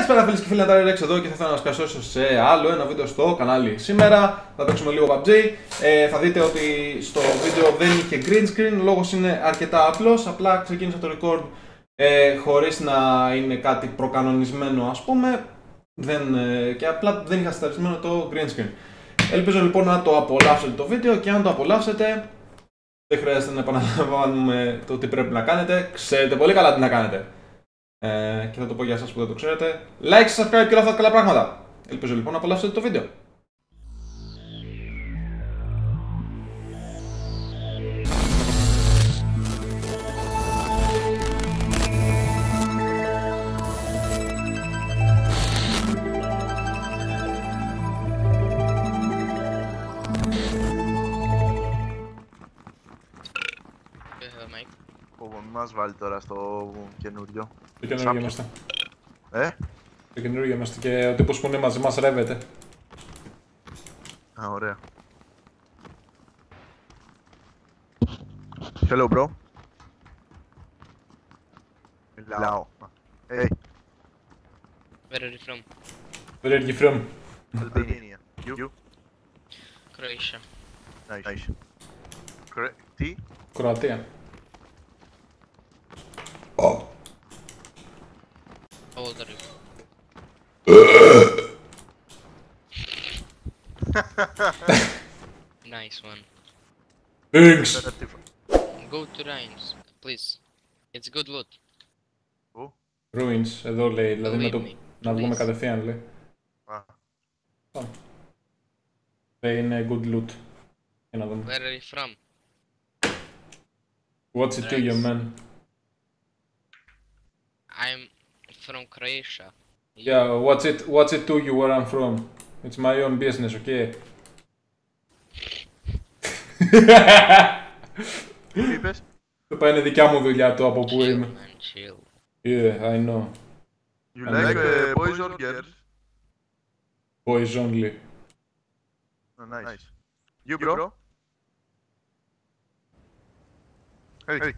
Καλησπέρα φίλες και φίλοι, Νατάρι Ρέξ εδώ και θα ήθελα να σας καλωσορίσω σε άλλο ένα βίντεο στο κανάλι. Σήμερα θα παίξουμε λίγο PUBG. Θα δείτε ότι στο βίντεο δεν είχε green screen, λόγος είναι αρκετά απλός. Απλά ξεκίνησα το record χωρίς να είναι κάτι προκανονισμένο, ας πούμε. Και απλά δεν είχα σταρισμένο το green screen. Ελπίζω λοιπόν να το απολαύσετε το βίντεο και αν το απολαύσετε δεν χρειάζεται να επαναλαμβάνουμε το τι πρέπει να κάνετε. Ξέρετε πολύ καλά τι να κάνετε. Και θα το πω για εσάς που δεν το ξέρετε. Like, subscribe και όλα αυτά τα καλά πράγματα. Ελπίζω λοιπόν να απολαύσετε το βίντεο. Μας βάλει τώρα στο καινούριο. Το καινούριο είμαστε. Το καινούριο είμαστε και ο τύπος που είναι μαζί μας ρεύεται. Α, ωραία. Hello, bro. Μιλάω. Hey. Where are you from? Where are you from? Albania. You? Croatia. Nice. Τι? Κροατία. How old are you? Nice one. Thanks. Go to Rhines, please. It's good loot. Ruins, εδώ λέει, δηλαδή με το... Believe me, να βγούμε please. κατευθείαν λέει. Πάμε. Είναι good loot. Για να δούμε. Where are you from? What's it to you, man? I'm from Croatia. Yeah, what's it to you where I'm from? It's my own business, okay? Τι είπες? Το πάει είναι δικιά μου δουλειά το από που Chill, είμαι. man, chill. Yeah, I know. You like boys or girls? Boys only. Oh, nice. You, bro? Hey.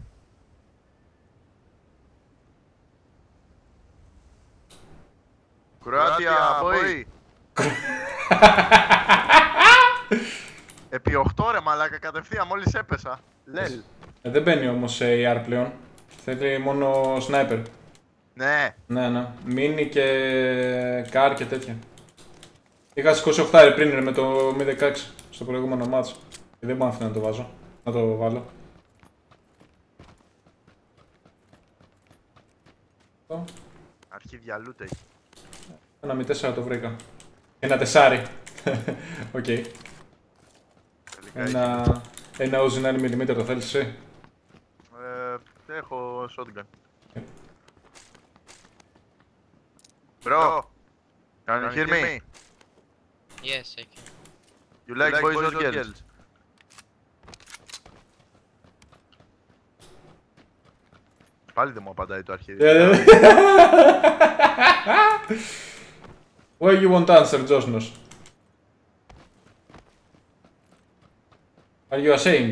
Κροάτια, boy! Επί 8 ρε μαλάκα, κατευθείαν μόλις έπεσα. Λες. Δεν μπαίνει όμως AR πλέον. Θέλει μόνο sniper. Ναι. Ναι. Mini και car και τέτοια. Είχα 28 πριν ρε, με το Mi 16 στο προηγούμενο μάτς. Και δεν μπορώ να το βάζω. Να το βάλω. Αρχίδια loot έχει. Ένα Mi 4 το βρήκα. Ένα τεσάρι. Οκ. Ένα Uzi 9mm το θέλεις εσύ? Έχω shotgun. Bro, can you hear me? Yes, I can. You like boys or girls? Πάλι δεν μου απαντάει το αρχίδι. Why you won't answer, Josnos? Are you ashamed?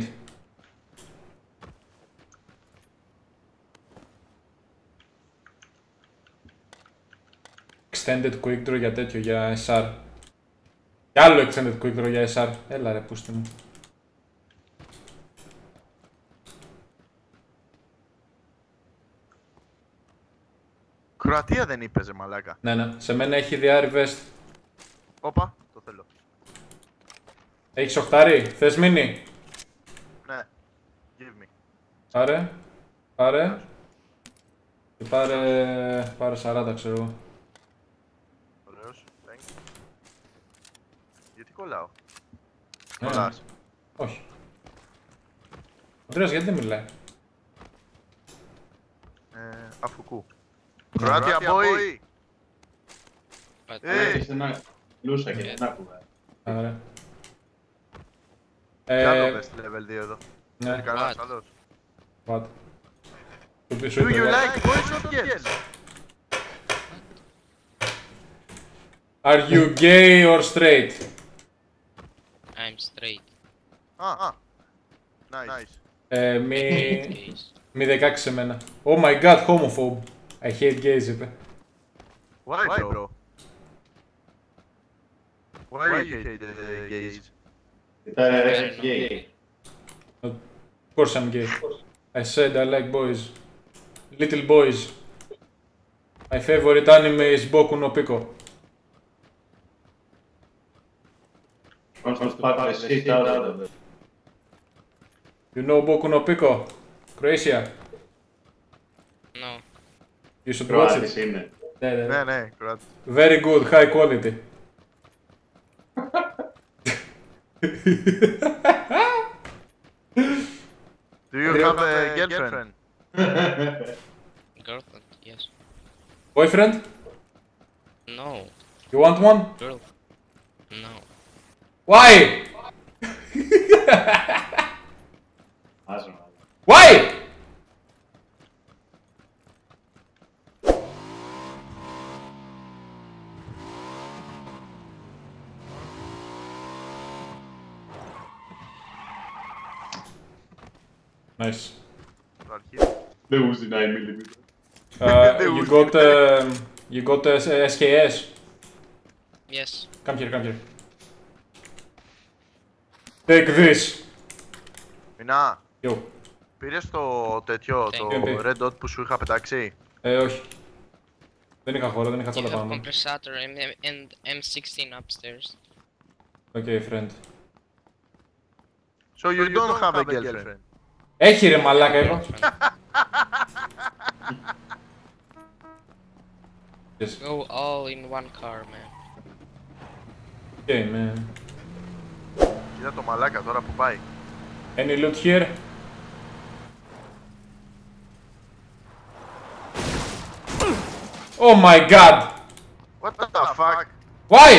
Extended quick draw για τέτοιο, για SR. Κι άλλο extended quick draw για SR. Έλα ρε, πούστε μου. Κροατία δεν είπες μαλάκα. Ναι, σε μένα έχει διάρρη vest. Όπα, το θέλω. Έχεις οχτάρι, θες μείνει? Ναι, give me. Πάρε. Και πάρε 40 ξέρω εγώ. Ωραίος, thanks. Γιατί κολλάω? Ναι. Κολλάς. Όχι. Ο Αντρέας γιατί δεν μιλάει? Αφουκού. Κροάτια boy! But Είσαι ένα λούσα και δεν άκουγα. Άρα. Κάνω best level 2 εδώ. Ναι, Κανένας What? άλλος. what? Το πίσω Do you είπε, like boys or girls? Are you gay or straight? I'm straight. Nice. Μη 16 σε μένα. Oh my god, homophobe. I hate gays είπε. Why, bro? Why you hate the gays? Ήταν γκέι. Of course I'm gay. I said I like boys. Little boys. My favorite anime is Boku no Pico. Wants to fuck the shit out of it. You know Boku no Pico? Croatia. No. You should watch it. Κροάτης είναι. Ναι, ναι, Κροάτι. Very good, high quality. Do you have a girlfriend? Girlfriend, yes. Boyfriend? No. You want one? Girl. No. Why? Άζω. Why? Nice. Το αρχίδι. Δεν ουζει 9mm. You got SKS. Yes. Come here, come here. Take this. Μινά, Yo. πήρες το τέτοιο, το you. red dot που σου είχα πετάξει? Όχι. Δεν είχα χώρο, δεν είχα You τσάντα have πάνω μου. compensator and M16 upstairs. Okay, friend. So you don't have a girlfriend? Έχει ρε μαλάκα είπα. Yes. Go all in one car, man. Okay, man. Κοίτα το μαλάκα τώρα που πάει. Any loot here? Oh my god! What the fuck? Why?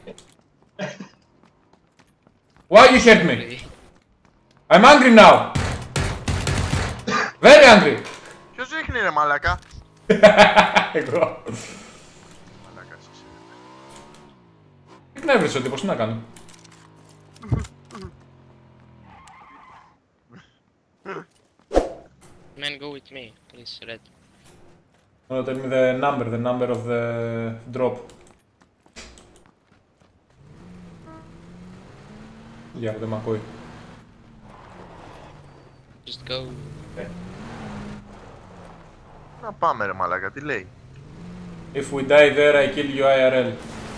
Why you hurt me? I'm angry now. Very angry. Ποιος ρίχνει ρε μαλάκα? Εγώ. Μαλάκας είσαι. Εκνεύρισε ο τύπος, τι να κάνω. Man, go with me, please, Red. No, tell me the number of the drop. Yeah, δεν μ' ακούει. Just go. Να πάμε ρε μαλάκα, τι λέει? If we die there, I kill you IRL.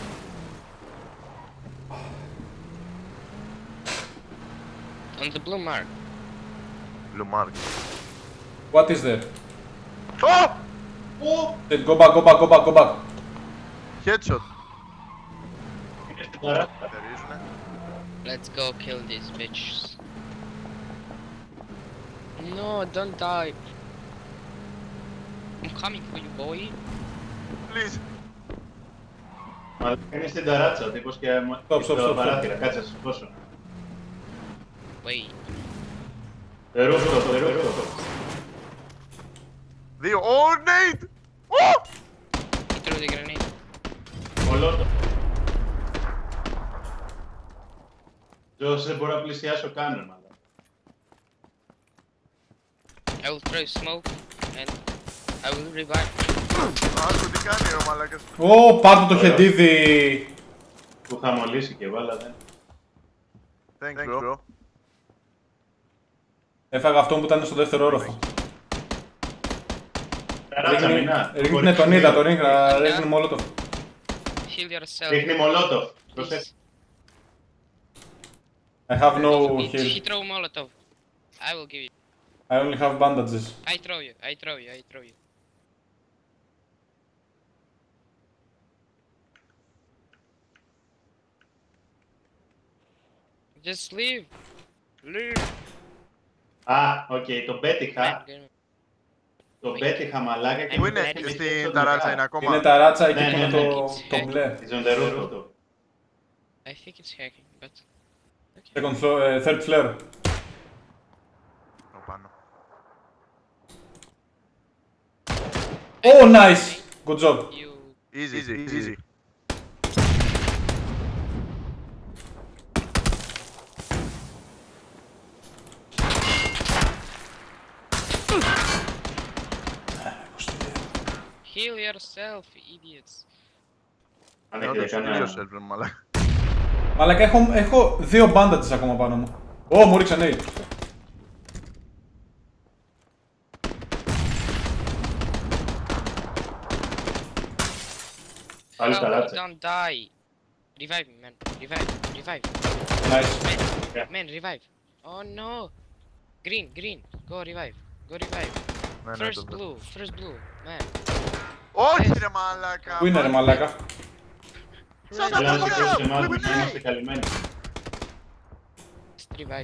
On the blue mark. Blue mark. What is there? Oh! Go back, go back, go back, go back. Headshot. Τώρα. Καθαρίζουνε. Let's go kill these bitches. No, don't die. I'm coming for you, boy. Please. Μα είναι στην ταράτσα ο τύπος και Stop, στο stop, stop. παράθυρα. Κάτσε να σου σηκώσω. Wait. Ρούφτο. Δύο. Oh, Nate! Oh! He threw the grenade. Μολότο. Τζος, δεν μπορώ να πλησιάσω καν, ρε μάλλον. I will throw smoke and I will revive. Άκου τι κάνει ρε μαλάκας. Ω, πάρτε το χεντίδι. Που είχα μολύσει και εγώ, αλλά δεν. Thanks, bro. Έφαγα αυτό που ήταν στο δεύτερο όροφο. Ταράτσα, μηνά. Ρίχνε τον είδα, τον ρίχνα, ρίχνει μόλοτο. Heal yourself. Ρίχνει μολότο. Please. Προσέξτε. I have no He heal. throw Molotov. I will give you. I only have bandages. I throw you. I throw you. I throw you. Just leave. Leave. Α, οκ, τον πέτυχα. Man, Τον πέτυχα μαλάκα και Πού μου είναι, πέτυχε στην στο ταράτσα δικά. είναι ακόμα? Είναι τα ράτσα εκεί Ναι, που ναι, είναι ναι. το μπλε. Is on the roof. I think it's hacking, but okay. Second floor, third floor. Ο πάνω. Oh, nice! Good job. You Easy. heal yourself, idiots. Αν Όντως, έχετε τελείωσε, κανένα. ρε μαλάκα. Μαλάκα, έχω 2 bandages ακόμα πάνω μου. Ω, μου ρίξαν nade. Πάλι Oh, καλάτσε. don't die. Revive me, man. Revive. Nice. Man, revive. Oh no. Green. Go revive. Ναι, ναι, το βλέπω. First blue, man. Όχι ρε μαλάκα. Πού είναι ρε μαλάκα? Σαν τα Θέλω να σου παιδιά, πω σε εμάς που να είναι. είμαστε καλυμμένοι. Just revive.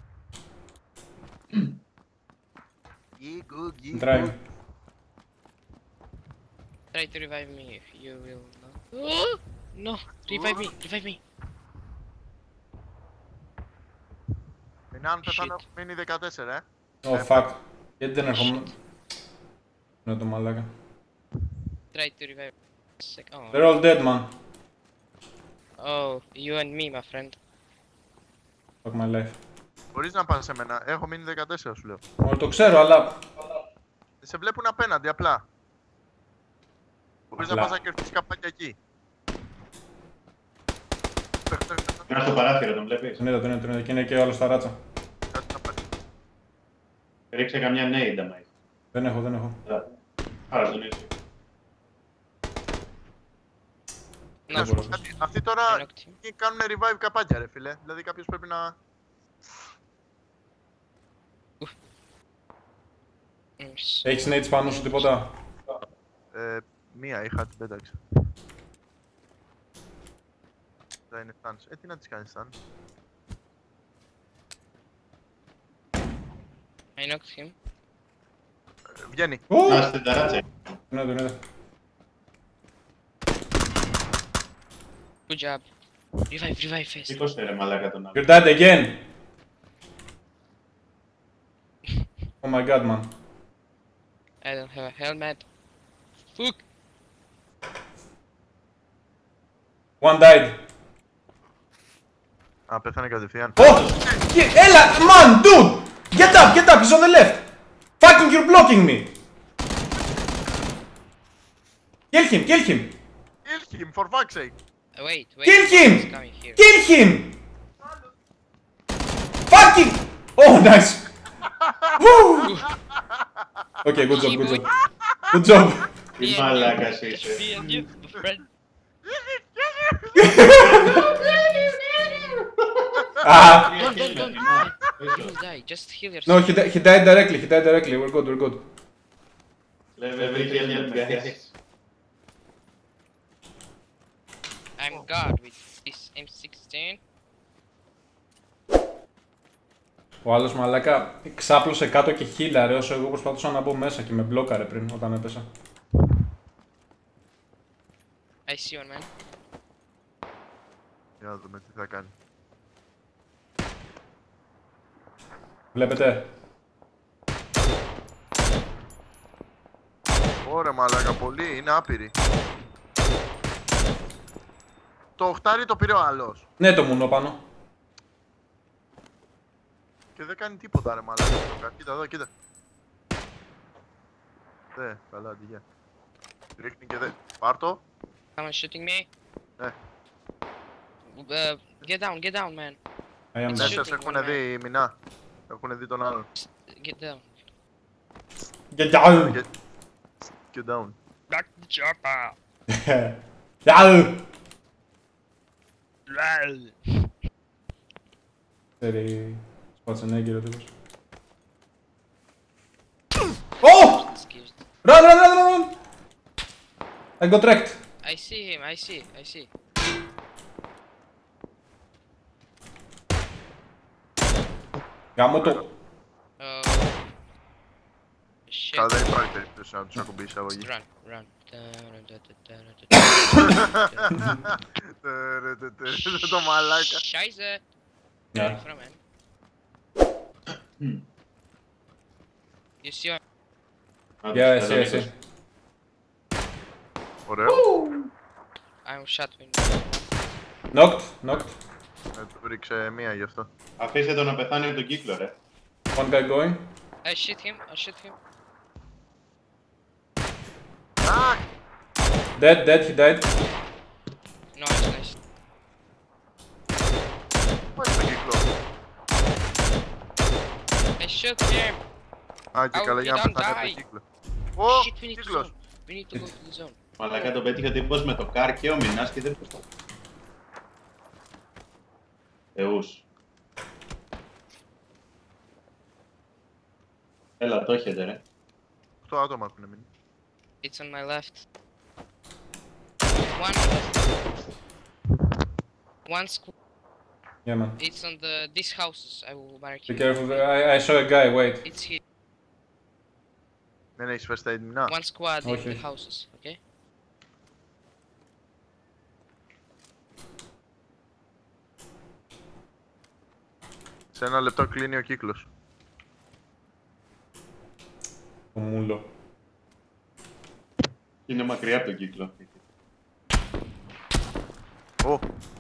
Γκου. Trying. Try to revive me if you will not. No, revive me. Είναι αν πεθάνω, μείνει 14, Oh fuck. Γιατί δεν έρχομαι? Ναι, το μαλάκα. Try to revive. Oh. They're all dead, man. Oh, you and me, my friend. Fuck my life. Μπορείς να πας σε μένα, έχω μείνει 14 σου λέω. Μόνο το ξέρω, αλλά... Σε βλέπουν απέναντι απλά. Μπορείς να Απλά. πας να κερδίσεις καπάκια εκεί. Είναι στο παράθυρο, τον βλέπεις. Τον είδα. Και είναι και ο άλλος στα ράτσα. Κάτι θα πάρει. Ρίξε καμιά nade άμα είσαι. Δεν έχω. Άρα τον είσαι. No, μπορώ. Αυτοί τώρα I knocked him. κάνουν revive καπάκια ρε φίλε. Δηλαδή κάποιος πρέπει να... Έχεις nades πάνω σου τίποτα? Μία είχα, την πέταξα. Δεν είναι stuns. Τι να τις κάνεις stuns. I knocked him. Βγαίνει. Να στην ταράτσα. Ναι, τον είδα. Good job. Revive fast. Σήκωσε ρε μαλάκα τον άλλο. You're dead again! Oh my god, man. I don't have a helmet. Fuck. One died. Α, πέθανε κατευθείαν. Oh! Έλα! Man, dude! Get up! He's on the left! Fucking you're blocking me! Kill him! Kill him, for fuck's sake. Wait. Kill him! He's coming here. Kill him! Fucking! Oh, nice! Woo! Okay, good job. Τι μαλάκας είσαι. Me and you, my friend. Ah! Don't. You will die. Just heal yourself. No, he died directly. We're good. Βρήκε μια guys. I'm God with this M16. Ο άλλος μαλάκα ξάπλωσε κάτω και χίλαρε όσο εγώ προσπαθούσα να μπω μέσα και με μπλόκαρε πριν όταν έπεσα. I see one man. Για να δούμε τι θα κάνει. Βλέπετε. Ωραία μαλάκα, πολύ, είναι άπειροι. Το οχτάρι το πήρε ο άλλος. Ναι, το μουνό πάνω. Και δεν κάνει τίποτα ρε μαλάκα. Κοίτα εδώ, κοίτα. Καλά, αντιγεια. Ρίχνει και δε. Πάρ' το. Someone shooting me. Ναι. Get down, man. I am Ναι, dead. σε έχουν δει μηνά. Έχουν δει τον άλλον. Get down. Get down! Get down. Back to the chopper. Down! Lol. Ξέρει... Σπατσενέγκυρο τύπος. Oh! Excuse. Run! I got wrecked. I see him. I see. Γάμο το. Shit. Καλά, δεν υπάρχει περίπτωση να τους ακουμπήσει εισαγωγή. Run. Το μαλάκα. Scheiße. Ναι. From man. You see one? Yeah, I see. Ωραίο. I'm shot window. Knocked. Του ρίξε μία γι' αυτό. Αφήστε τον να πεθάνει από τον κύκλο ρε. One guy going. I shoot him. Αχ! Dead, he died. shoot him. Α, και Oh, καλά για you να don't πεθάνει από die. τον κύκλο. Ω, Shit, we need to κύκλος. zone. We need to go to the zone. Μαλάκα το πέτυχε ο τύπος με το καρ και ο Μινάς και δεν προστά. Θεούς. Έλα, το έχετε ρε. 8 άτομα έχουν μείνει. It's on my left. One. One squad. Yeah, man. It's on these houses. I will mark Be you. careful. I saw a guy. Wait. It's here. Δεν έχεις first aid, Μινά. One squad in Okay. the houses. Okay. Σε ένα λεπτό κλείνει ο κύκλος. Το μούλο. Είναι μακριά από τον κύκλο. Ω.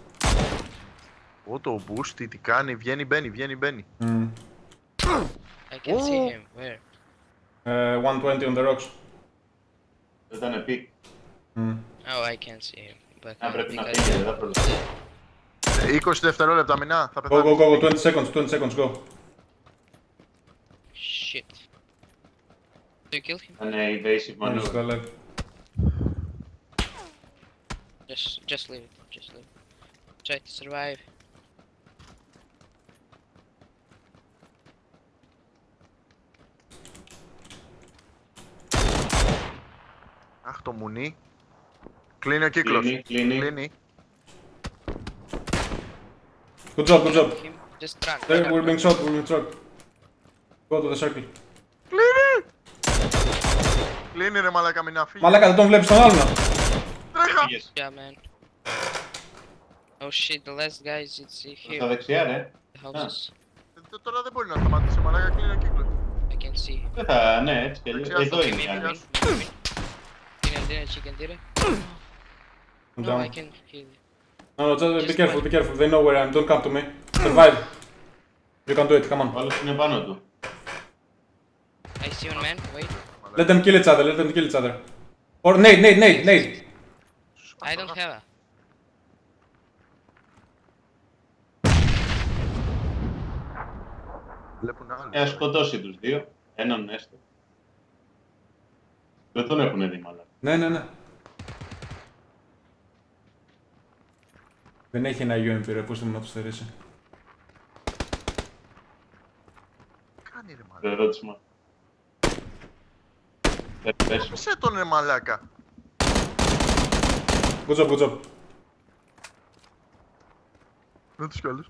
Ω, το boost, τι κάνει, βγαίνει, μπαίνει. Mm. I can see Oh. him. Where? 120 on the rocks. Δεν ήταν πει. Mm. Oh, I can't see him. But Αν πρέπει να because- φύγει, δεν θα προλάβει. 20 δευτερόλεπτα, Μινά, θα Go, πεθάνεις. go, go. 20 seconds. 20 seconds. Go. Shit. Do you kill him? Ήταν evasive I'm maneuver. still alive. Just leave it. Just leave it. Try to survive. Αχ, το μουνί. Κλείνει ο κύκλος. Κλείνει. Good job. Good job. Him. Just run. There, run, we're run. being shot. We're being shot. Go to the circle. Κλείνει ρε μαλάκα, Μινά, φύγει. Μαλάκα, δεν τον βλέπεις τον άλλον. Τρέχα. Πήγες. Yeah, man. Oh shit, the last guys, it's Στα here. δεξιά ρε. The houses. Τώρα δεν μπορεί να σταματήσει, μαλάκα, κλείνει ο κύκλος. I can see. Δεν θα, ναι, έτσι κι αλλιώς. Δεξιά, Εδώ στο είναι η σημείο. άλλη. Dinner, chicken dinner. I'm No, I down. can heal you. No, no, just be Just careful. one. Be careful. They know where I am. Don't come to me. Survive. You can do it. Come Ο on. άλλος είναι πάνω του. I see one man. Wait. Let them kill each other. Let them kill each other. Or nade. I don't have a. Βλέπουν άλλους. Έχει σκοτώσει τους δύο. Έναν έστω. Δεν τον έχουν δει μάλλον. Ναι. Δεν έχει ένα UMP ρε, πώς να το στερήσει. Τι κάνει ρε μαλάκα. Το ερώτημα. Δεν πες. Πέσε τον ρε μαλάκα. Good job. Δεν τους κι άλλους.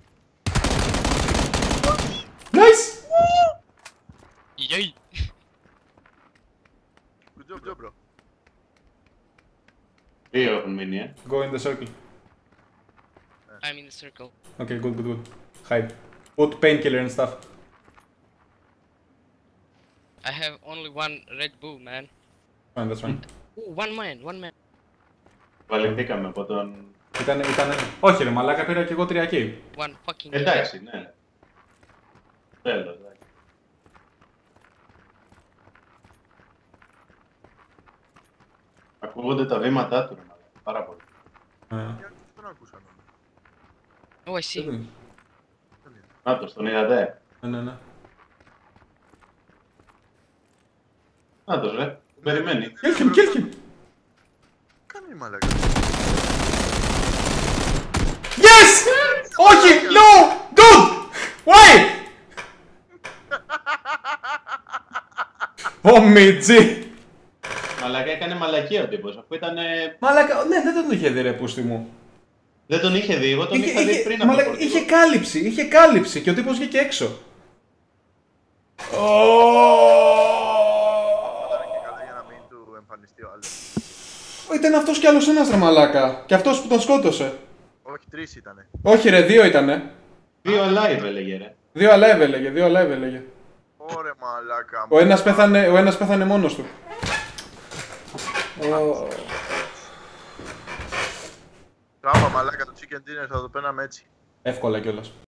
Nice! Yay! Good job, bro. Δύο έχουν μείνει, Go in the circle. I'm in the circle. Okay, good. Hide. Put painkiller and stuff. I have only one Red Bull, man. Fine, that's fine. Ooh, one man. Βαληθήκαμε από τον... Ήτανε... Όχι ρε μαλάκα, πήρα και εγώ 3 kill. One fucking. Εντάξει, ναι. Τέλος, εντάξει. Ακούγονται τα βήματά του, ρε μαλάκα. Πάρα πολύ. Γιατί τον ακούσαν όλοι. Oh, I see. Νάτος, τον είδατε. Ναι. Νάτος, ρε. Περιμένει. Kill him! Κάνει ρε μαλάκα. Yes! Όχι! No! Dude! Why? Ω Μιτζή! Μαλάκα έκανε μαλακία ο τύπος, αφού ήταν... Μαλάκα, ναι, δεν τον είχε δει ρε πούστη μου. Δεν τον είχε δει, εγώ τον είχα δει πριν από μαλάκα, το είχε κάλυψη και ο τύπος βγήκε έξω. Και καλά για να μην του εμφανιστεί ο άλλος. Ήταν αυτός κι άλλος ένας ρε μαλάκα. Και αυτός που τον σκότωσε. Όχι, 3 ήτανε. Όχι ρε, 2 ήτανε. Δύο live έλεγε ρε. 2 alive έλεγε. Ωρε μαλάκα. Ο ένας πέθανε μόνος του. Τράβα μαλάκα το chicken dinner θα το παίρναμε έτσι. Εύκολα κιόλας.